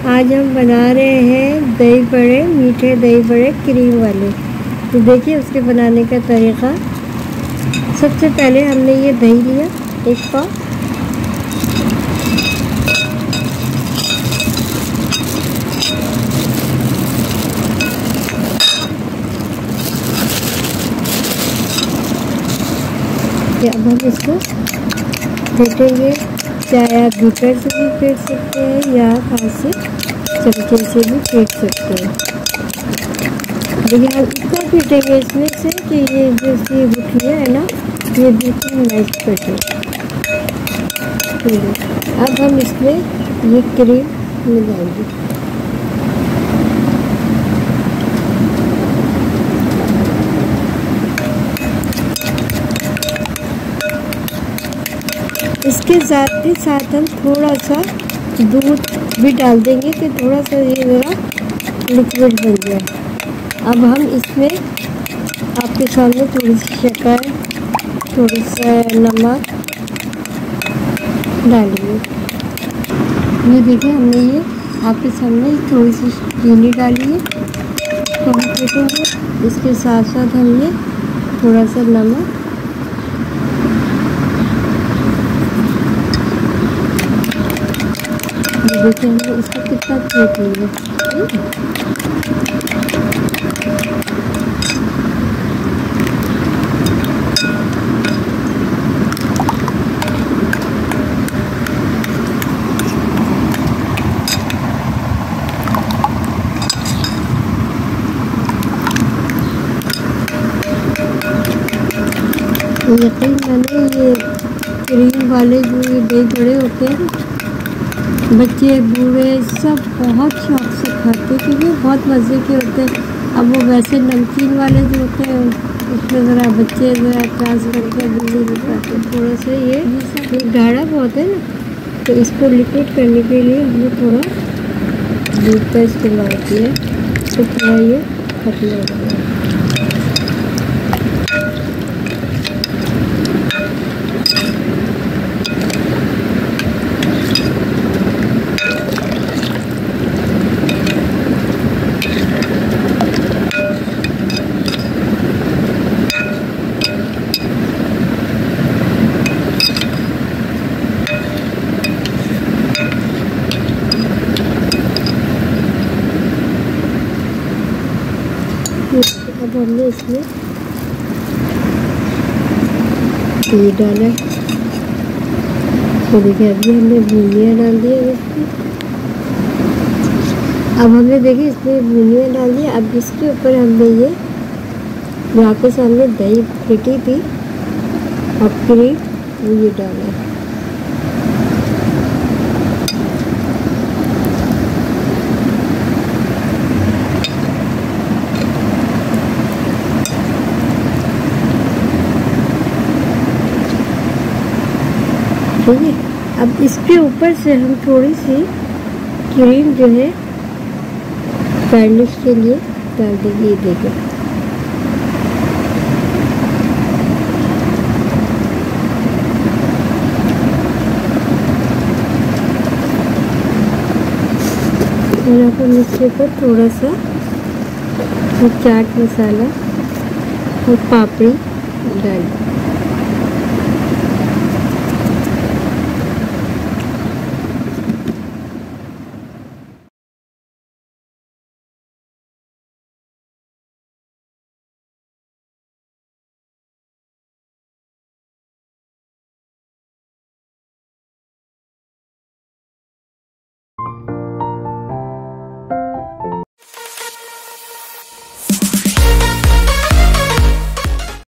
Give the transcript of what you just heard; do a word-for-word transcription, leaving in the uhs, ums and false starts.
आज हम बना रहे हैं दही बड़े, मीठे दही बड़े क्रीम वाले। तो देखिए उसके बनाने का तरीक़ा। सबसे पहले हमने ये दही लिया एक पाव, अब हम इसको फेंटेंगे। चाहे आप बीटर से भी फेंट सकते हैं या हाथ से चमचे से भी फेंट सकते हैं। देखिए हम इतना फेंटेंगे इसमें से कि ये जो इसकी गुठलियाँ है ना, ये बिल्कुल मैश कटे। अब हम इसमें ये क्रीम मिलाएंगे। इसके साथ ही साथ हम थोड़ा सा दूध भी डाल देंगे कि थोड़ा सा ये ज़रा लिक्विड बन जाए। अब हम इसमें आपके सामने थोड़ी सी शक्कर, थोड़ा सा नमक डालेंगे। ये देखिए हमने ये आपके सामने थोड़ी सी चीनी डाली है, तो हम फेंटेंगे। इसके साथ साथ हम ये थोड़ा सा नमक, देखिए हमने इसको कितना फेंट लिया। यकीन माने ये क्रीम वाले जो ये दही बड़े होते हैं, बच्चे बूढ़े सब बहुत शौक से खाते, क्योंकि बहुत मज़े के होते हैं। अब वो वैसे नमकीन वाले जो होते हैं उसमें ज़रा बच्चे ज़रा चास करके बिल्ली नहीं खाते। थोड़ा सा ये ये गाढ़ा बहुत है ना, तो इसको लिक्विड करने के लिए हमने थोड़ा दूध का इस्तेमाल किया, तो थोड़ा ये पतला हो गया। अब हमने इसमें ये डाला, तो देखिए अभी हमने बूंदियाँ डाल दी है इसमें। अब हमने देखिए इसमें बूंदियाँ डाल दी। अब इसके ऊपर हमने ये जो आपके सामने दही फेंटी थी और क्रीम, वो ये डाला। ठीक है, अब इसके ऊपर से हम थोड़ी सी क्रीम जो है गार्निश के लिए डाल देंगे। ये देखिए और अपन इसके ऊपर थोड़ा सा चाट मसाला और पापड़ी डाल दें।